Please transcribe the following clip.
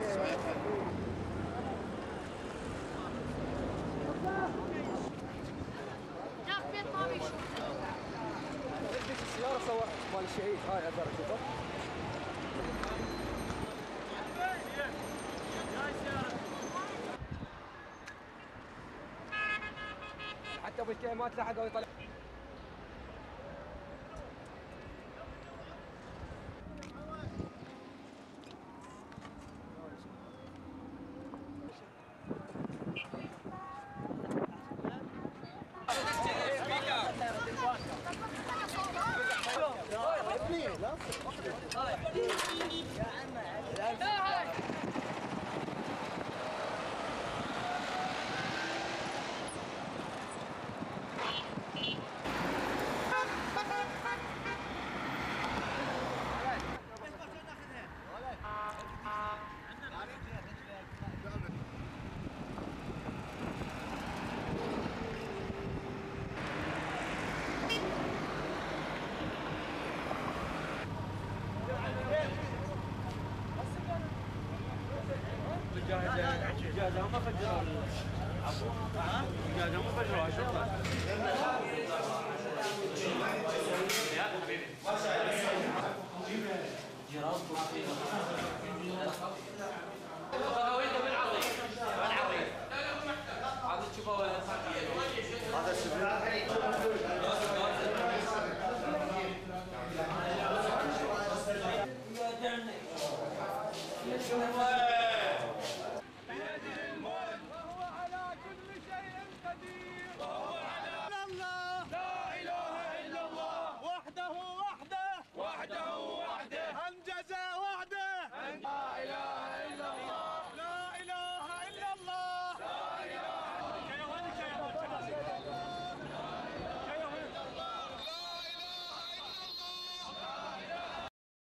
السيارة صور مال الشهيد هاي اقدر اشوفها. حتى ابو الكيمات لحقوا يطلع. الدجاجة هم فجروا الدجاجة هم فجروها شوفها. هذا تشوفه هذا السبيل